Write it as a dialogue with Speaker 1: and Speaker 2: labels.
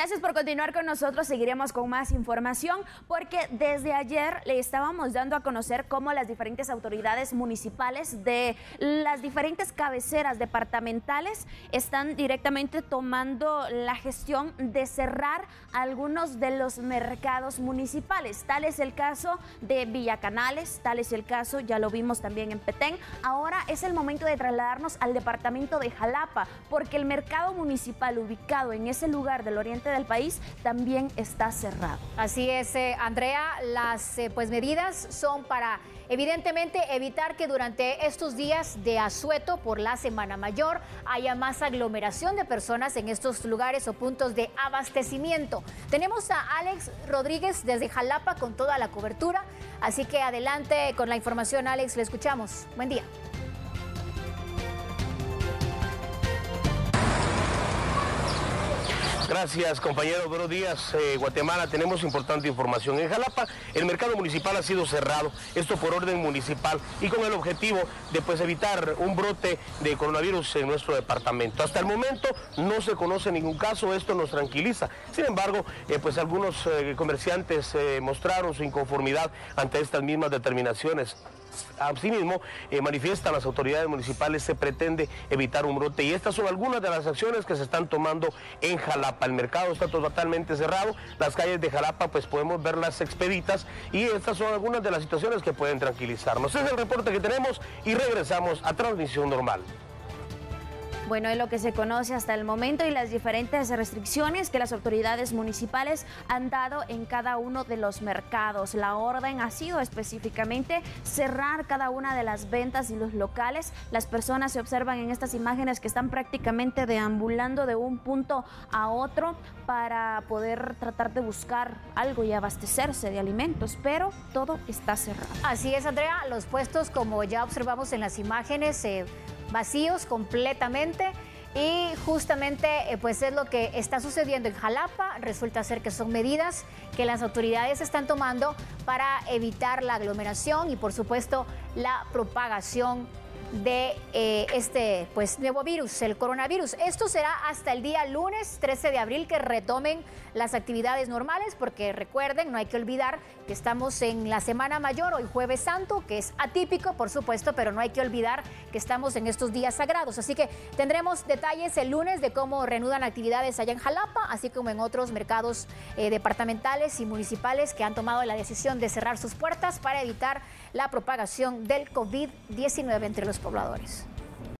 Speaker 1: Gracias por continuar con nosotros. Seguiremos con más información porque desde ayer le estábamos dando a conocer cómo las diferentes autoridades municipales de las diferentes cabeceras departamentales están directamente tomando la gestión de cerrar algunos de los mercados municipales. Tal es el caso de Villa Canales, tal es el caso, ya lo vimos también en Petén. Ahora es el momento de trasladarnos al departamento de Jalapa porque el mercado municipal ubicado en ese lugar del oriente del país también está cerrado.
Speaker 2: Así es, Andrea, las medidas son para evidentemente evitar que durante estos días de asueto por la Semana Mayor haya más aglomeración de personas en estos lugares o puntos de abastecimiento. Tenemos a Alex Rodríguez desde Jalapa con toda la cobertura, así que adelante con la información, Alex, le escuchamos. Buen día.
Speaker 3: Gracias, compañero. Buenos días, Guatemala. Tenemos importante información. En Jalapa, el mercado municipal ha sido cerrado, esto por orden municipal y con el objetivo de evitar un brote de coronavirus en nuestro departamento. Hasta el momento no se conoce ningún caso, esto nos tranquiliza. Sin embargo, algunos comerciantes mostraron su inconformidad ante estas mismas determinaciones. Asimismo, manifiestan las autoridades municipales, se pretende evitar un brote y estas son algunas de las acciones que se están tomando en Jalapa. El mercado está totalmente cerrado, las calles de Jalapa podemos verlas expeditas y estas son algunas de las situaciones que pueden tranquilizarnos. Ese es el reporte que tenemos y regresamos a transmisión normal.
Speaker 1: Bueno, es lo que se conoce hasta el momento y las diferentes restricciones que las autoridades municipales han dado en cada uno de los mercados. La orden ha sido específicamente cerrar cada una de las ventas y los locales. Las personas se observan en estas imágenes que están prácticamente deambulando de un punto a otro para poder tratar de buscar algo y abastecerse de alimentos, pero todo está cerrado.
Speaker 2: Así es, Andrea, los puestos, como ya observamos en las imágenes, vacíos completamente y justamente es lo que está sucediendo en Jalapa. Resulta ser que son medidas que las autoridades están tomando para evitar la aglomeración y por supuesto la propagación de este nuevo virus, el coronavirus. Esto será hasta el día lunes 13 de abril que retomen las actividades normales, porque recuerden, no hay que olvidar que estamos en la Semana Mayor, hoy Jueves Santo, que es atípico, por supuesto, pero no hay que olvidar que estamos en estos días sagrados. Así que tendremos detalles el lunes de cómo reanudan actividades allá en Jalapa, así como en otros mercados departamentales y municipales que han tomado la decisión de cerrar sus puertas para evitar la propagación del COVID-19 entre los pobladores.